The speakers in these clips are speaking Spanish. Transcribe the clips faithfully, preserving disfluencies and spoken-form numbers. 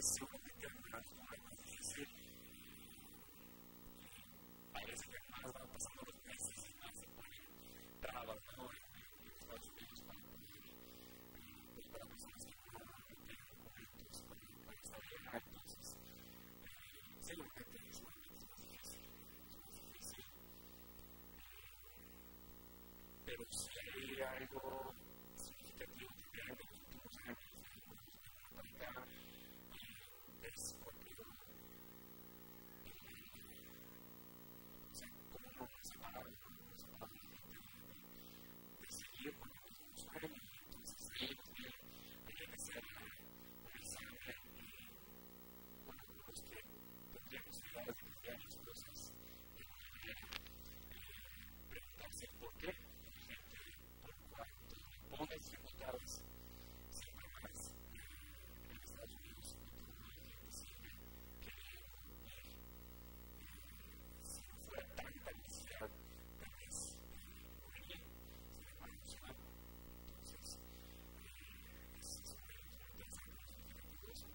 seguramente además es más difícil. Parece que más van pasando los meses y más se ponen trabas, ¿no? En Estados Unidos para poder, pues para personas que no tienen documentos para estar allá, entonces seguramente es más difícil, es más difícil. Pero si hay algo significativo también en los últimos años, para acá, es porque como no separado, no separado de seguir con el mismo sueño, entonces creemos que hay que hacer un examen y, bueno, los que tendríamos cuidado de cambiar las cosas, preguntarse por qué, por cuánto pongas dificultades, siempre más en Estados Unidos, siempre que si no fuera tanta necesidad, tal vez moriría, sin embargo, se va. Entonces, es muy interesante, muy significativo eso.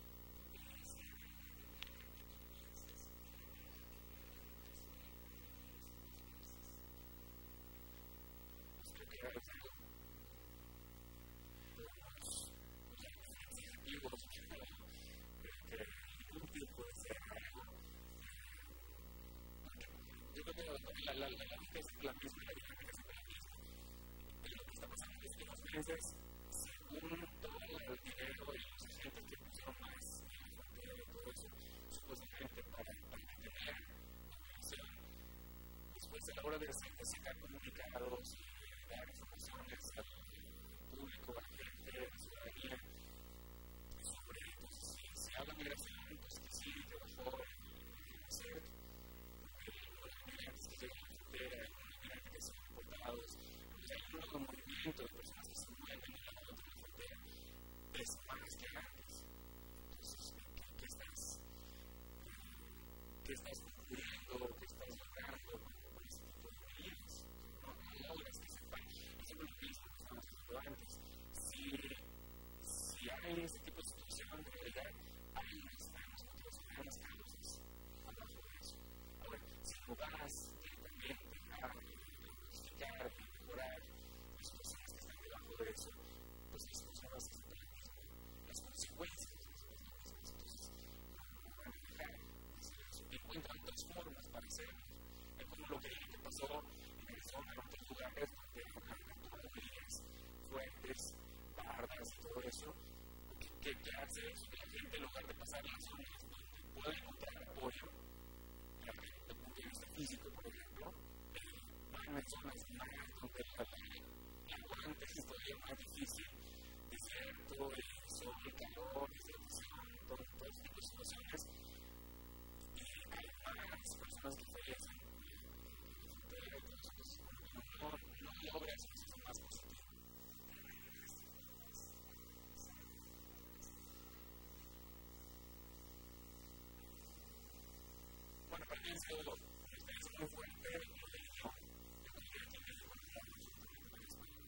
Pues creo que es algo significativos, creo que útil puede ser algo. Yo creo que la, la, la dinámica es la misma, la dinámica es la misma. Pero lo que está pasando en los últimos meses, según todo el dinero y los agentes que pusieron más en la frontera y todo eso, supuestamente para, para mantener la población, después a la hora de, de sacar comunicados y de dar informaciones al público, a la gente, a la ciudadanía, sobre, pues, si se habla de migración, pues que sí, que bajó, que no es cierto. Los migrantes que llegan a la frontera, los migrantes que son deportados, pues hay un nuevo movimiento de personas que se mueven en la otra frontera, es más que antes. Entonces, ¿qué, qué estás, qué estás concluyendo, qué estás logrando con este tipo de medidas? No, no logras que sepan. Y siempre lo mismo que estábamos haciendo antes. Si, si hay este tipo de situación, de realidad, hay unas motivaciones, hay unas causas abajo de eso. Ahora, si no vas directamente a modificar, a mejorar las personas que están debajo de eso, pues las personas que están lo mismo, las consecuencias de eso son las mismas. Entonces, no van a dejar de hacer eso. Encuentran otras formas para hacerlo. Es como lo que, que pasó en Arizona, en otros lugares donde han tomado medidas fuertes, bardas y todo eso. ¿Qué, qué hace eso? Que la gente, en lugar de pasar las zonas donde puede encontrar apoyo, desde el punto de vista físico, por ejemplo, eh, van a zonas más donde el aguante es todavía más difícil, desierto, el sol, el calor, deshidratación, todo, todo ese tipo de situaciones, y hay más personas que fallecen. Entonces, no, no logras que eso sea más positivo. Bueno, para mí ha sido una experiencia muy fuerte, lo del guión. Yo creo que aquí en México no hablamos absolutamente en español.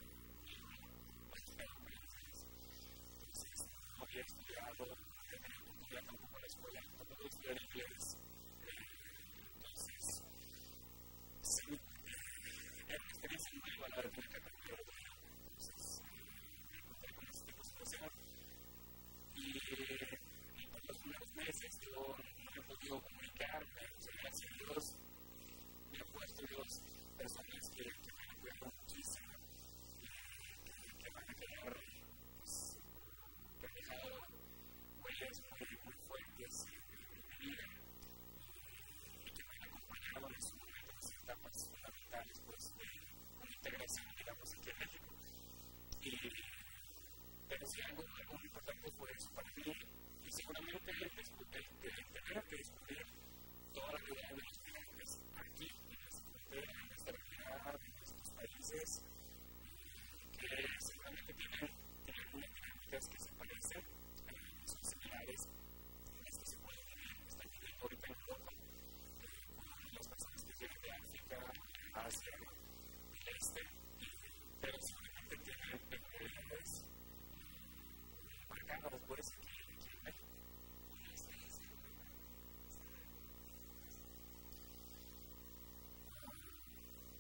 Entonces, no había estudiado, no había tenido oportunidad tampoco en la escuela, tampoco de estudiar inglés. Entonces, sí, era una experiencia nueva la de tener que aprender otro idioma. Entonces, me encontré con ese tipo de situación. Y, y por los primeros meses yo no he podido comunicarme, o sea, gracias a Dios, me ha puesto Dios personas que, que me han apoyado muchísimo, y que, que van a quedar, pues, que han dejado huellas muy, muy fuertes en mi vida, y que me han acompañado en sus momentos, en etapas fundamentales, pues, de una integración, digamos, aquí en México. Y, pero si algo, algo muy importante fue eso para mí, y seguramente el, el, el tener que descubrir toda la realidad de los migrantes aquí, en nuestra frontera, en nuestra realidad, en nuestros países, que seguramente tienen, tienen algunas dinámicas que se parecen, eh, son similares, en las que se puede vivir, están viviendo ahorita en Europa, eh, con las personas que vienen de África, Asia, del Este, y, pero seguramente tienen peculiaridades marcadas, pues, aquí, aquí en México.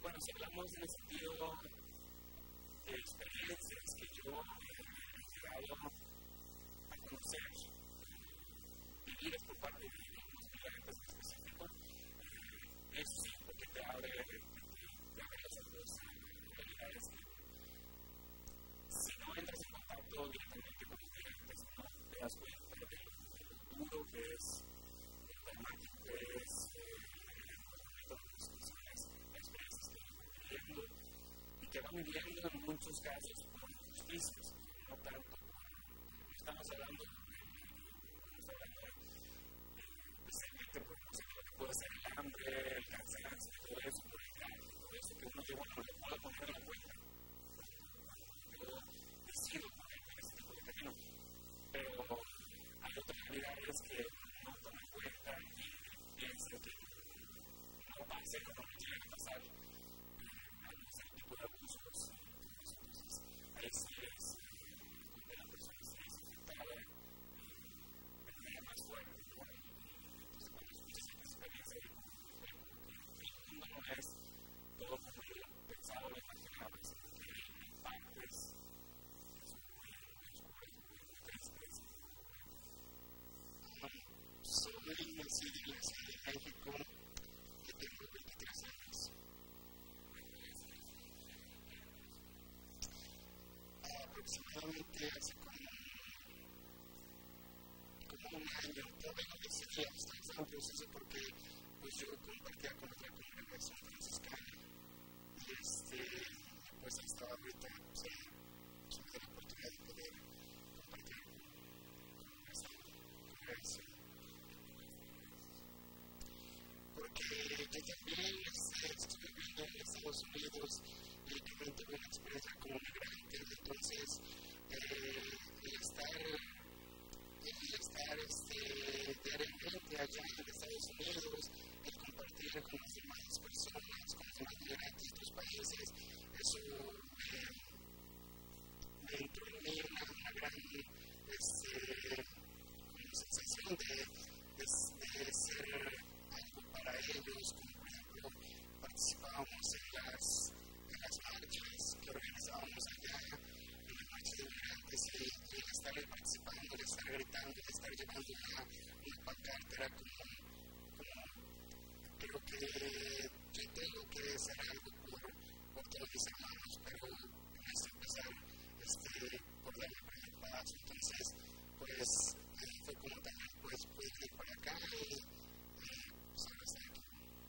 bueno, si hablamos en el sentido de experiencias que yo eh, he llegado a conocer, vividas por parte de unos clientes específicos, eh, es sí, porque te abre, te abre las otras realidades que si no entras en contacto directamente con los clientes, no te das cuenta de lo duro que es, de lo dramático que es, eh, todas las situaciones, las experiencias que van viviendo y que van viviendo en muchos casos por injusticias, no tanto, no estamos hablando de, estamos hablando de, de simplemente por no sé lo que puede ser el hambre, el cansancio, todo eso, por el cambio, todo eso que uno dice, bueno, no le puedo poner en la cuenta. Yo decido ponerme en ese tipo de camino, pero hay otras realidades que no toman en cuenta y piensan que no va a ser como no tiene que pasar ese tipo de abusos. Entonces, ahí sí es donde la persona se es afectada de manera más fuerte. Entonces, cuando escuchas esta experiencia, el mundo no es todo como yo pensaba o lo imaginaba, sino que hay partes que son muy oscuras, muy tristes. Soy nacido en la Ciudad de México y tengo veintitrés años. Aproximadamente hace como, como un año, todavía no decidí, estaba en proceso porque pues yo compartía con otra congregación franciscana y este, pues hasta ahorita o sea, se me da la oportunidad de poder compartir con esa congregación. Porque yo también este, estuve viviendo en Estados Unidos y también tuve una experiencia como migrante, entonces eh, el estar, el estar este, diariamente allá en Estados Unidos, el compartir con las demás personas, con los demás migrantes de otros países, eso me, me entró en mí una, una gran este, como sensación de, de, de ser algo para ellos, como por ejemplo participábamos en las, en las marchas que organizábamos allá, en las marchas de migrantes y, y el estar participando, el estar gritando, el estar llevando una, una pancarta era como, como creo que yo tengo que hacer algo por, por todos mis hermanos, pero necesito empezar este, por dar el primer paso, entonces pues ahí fue como también pues pude ir para acá y pues ahora estoy aquí.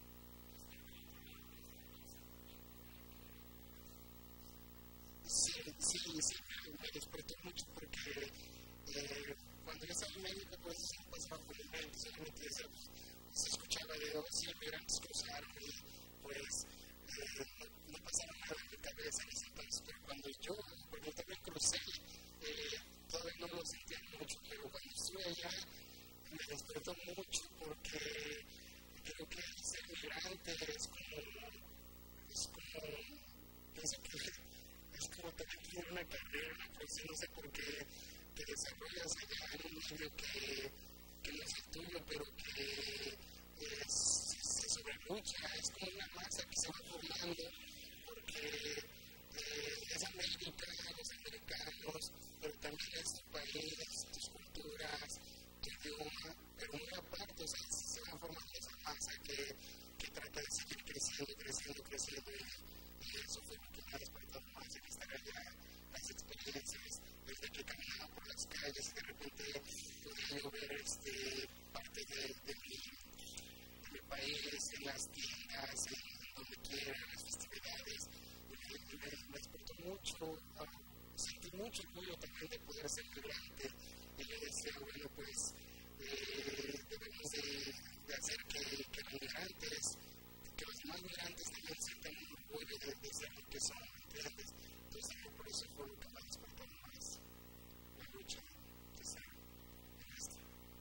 Sí, sí, sí, me, me despertó mucho porque eh, cuando yo estaba en México pues eso no pasaba por mi mente, solamente decía, pues, se escuchaba de oh, sí, migrantes cruzaron y pues eh, no, no pasaba nada en mi cabeza en ese entonces, pero cuando yo, porque yo también crucé, eh, todavía no lo sentía mucho, pero cuando estuve allá me despertó mucho porque creo que ser migrante es como, es como, pienso que es como también tener una carrera, una profesión, no sé por qué te desarrollas allá en un medio que, que no es el tuyo, pero que es, se sobrelucha, es como una masa que se va formando, porque eh, es América, los americanos, pero también es tu país, tus culturas, tu idioma, pero muy aparte, o sea, se va formando esa masa que, que trata de seguir creciendo, creciendo, creciendo, y, y eso fue lo que me ha despertado más en estar allá, las experiencias, desde que caminaba por las calles y de repente podía yo ver este, parte de, de, mi, de mi país, en las tiendas, en donde quiera, en las festividades, y me, me, me despertó mucho, uh, sentí mucho orgullo también de poder ser migrante, y le decía, bueno, pues eh, debemos de, de hacer que, que los migrantes, que los demás migrantes también sientan un orgullo de, de ser lo que son, ¿entiendes? Entonces también por eso fue lo que me despertó más la lucha de ser en esto.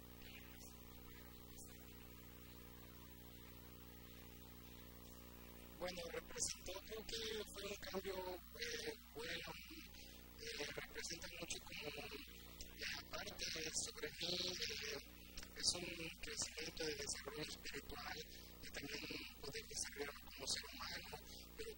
Bueno, representó, creo que fue un cambio eh, bueno, eh, representa mucho como eh, aparte sobre mí eh, es un crecimiento de desarrollo espiritual y también poder desarrollarme como ser humano, pero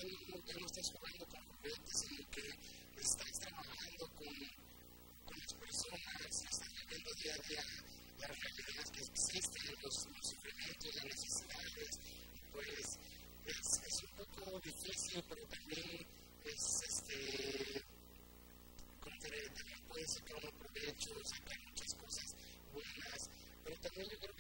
no, ya no estás jugando con juguetes, sino que estás trabajando con, con las personas, estás viviendo día a día las realidades que existen, los, los sufrimientos, las necesidades. Pues es, es un poco difícil, pero también es, este, como que también puedes sacar un provecho, sacar muchas cosas buenas, pero también yo creo